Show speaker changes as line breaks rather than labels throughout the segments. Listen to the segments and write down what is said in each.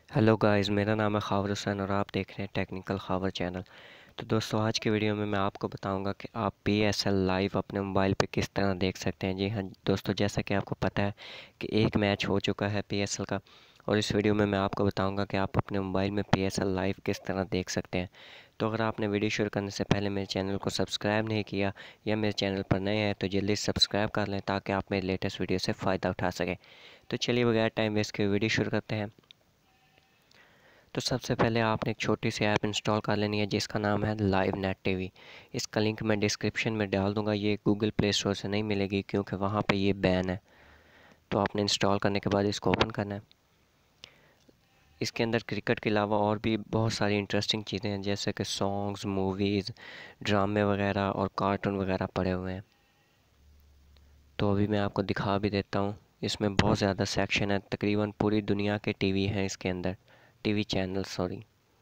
Hello guys, मेरा नाम है खावर हुसैन और आप देख रहे हैं टेक्निकल खावर चैनल। तो दोस्तों, आज की वीडियो में मैं आपको बताऊंगा कि आप पीएसएल लाइव अपने मोबाइल पे किस तरह देख सकते हैं। जी हाँ दोस्तों, जैसा कि आपको पता है कि एक मैच हो चुका है पीएसएल का, और इस वीडियो में मैं आपको बताऊंगा कि आप अपने मोबाइल में पीएसएल लाइव किस तरह देख सकते हैं। तो अगर आपने वीडियो शुरू करने से पहले मेरे चैनल को सब्सक्राइब नहीं किया या मेरे चैनल पर नए हैं तो जल्दी सब्सक्राइब कर लें ताकि आप मेरे लेटेस्ट वीडियो से फ़ायदा उठा सकें। तो चलिए बगैर टाइम वेस्ट के वीडियो शुरू करते हैं। तो सबसे पहले आपने एक छोटी सी ऐप इंस्टॉल कर लेनी है जिसका नाम है लाइव नेट टीवी। इसका लिंक मैं डिस्क्रिप्शन में डाल दूंगा। ये गूगल प्ले स्टोर से नहीं मिलेगी क्योंकि वहाँ पे ये बैन है। तो आपने इंस्टॉल करने के बाद इसको ओपन करना है। इसके अंदर क्रिकेट के अलावा और भी बहुत सारी इंटरेस्टिंग चीज़ें हैं जैसे कि सॉन्ग्स, मूवीज़, ड्रामे वगैरह और कार्टून वगैरह पड़े हुए हैं। तो अभी मैं आपको दिखा भी देता हूँ। इसमें बहुत ज़्यादा सेक्शन है, तकरीबन पूरी दुनिया के टीवी हैं इसके अंदर, टीवी चैनल सॉरी।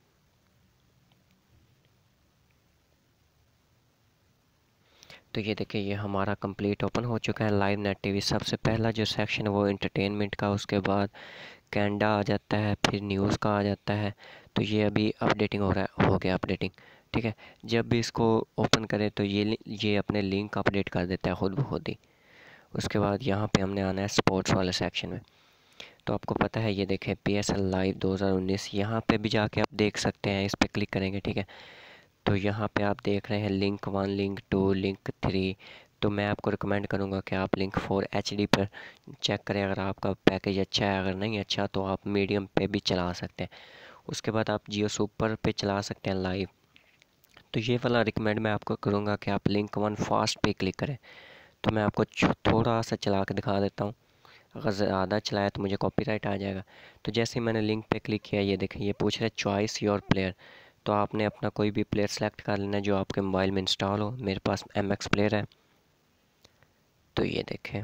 तो ये देखिए, ये हमारा कंप्लीट ओपन हो चुका है लाइव नेट टीवी। सबसे पहला जो सेक्शन है वो एंटरटेनमेंट का, उसके बाद कैनेडा आ जाता है, फिर न्यूज़ का आ जाता है। तो ये अभी अपडेटिंग हो रहा है, हो गया अपडेटिंग। ठीक है, जब भी इसको ओपन करें तो ये अपने लिंक अपडेट कर देता है खुद ब खुद ही। उसके बाद यहाँ पे हमने आना है स्पोर्ट्स वाले सेक्शन में। तो आपको पता है, ये देखें पीएसएल लाइव 2019, यहाँ पे भी जाके आप देख सकते हैं। इस पर क्लिक करेंगे, ठीक है। तो यहाँ पे आप देख रहे हैं लिंक 1, लिंक 2, लिंक 3। तो मैं आपको रिकमेंड करूँगा कि आप लिंक 4 एचडी पर चेक करें। अगर आपका पैकेज अच्छा है, अगर नहीं अच्छा तो आप मीडियम पे भी चला सकते हैं। उसके बाद आप जियो सुपर पे चला सकते हैं लाइव। तो ये वाला रिकमेंड मैं आपको करूँगा कि आप लिंक 1 फास्ट पे क्लिक करें। तो मैं आपको थोड़ा सा चला के दिखा देता हूँ। अगर ज़्यादा चलाया तो मुझे कॉपीराइट आ जाएगा। तो जैसे ही मैंने लिंक पे क्लिक किया, ये देखें ये पूछ रहा है चॉइस योर प्लेयर। तो आपने अपना कोई भी प्लेयर सेलेक्ट कर लेना है जो आपके मोबाइल में इंस्टॉल हो। मेरे पास MX प्लेयर है, तो ये देखें।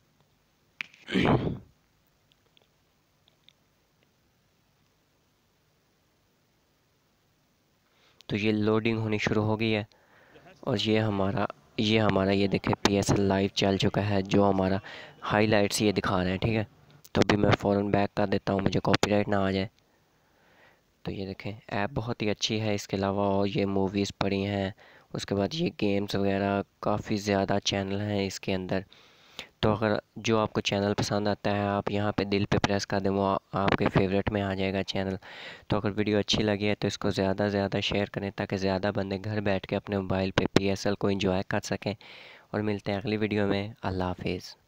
तो ये लोडिंग होनी शुरू हो गई है और ये हमारा ये देखें पीएसएल लाइव चल चुका है। जो हमारा हाईलाइट्स ये दिखा रहे हैं, ठीक है। तो अभी मैं फ़ौरन बैक कर देता हूँ, मुझे कॉपीराइट ना आ जाए। तो ये देखें, ऐप बहुत ही अच्छी है। इसके अलावा और ये मूवीज़ पड़ी हैं। उसके बाद ये गेम्स वगैरह, काफ़ी ज़्यादा चैनल हैं इसके अंदर। तो अगर जो आपको चैनल पसंद आता है, आप यहाँ पे दिल पे प्रेस कर दें, वो आपके फेवरेट में आ जाएगा चैनल। तो अगर वीडियो अच्छी लगी है तो इसको ज़्यादा से ज़्यादा शेयर करें ताकि ज़्यादा बंदे घर बैठ के अपने मोबाइल पे पीएसएल को एंजॉय कर सकें। और मिलते हैं अगली वीडियो में। अल्लाह हाफिज़।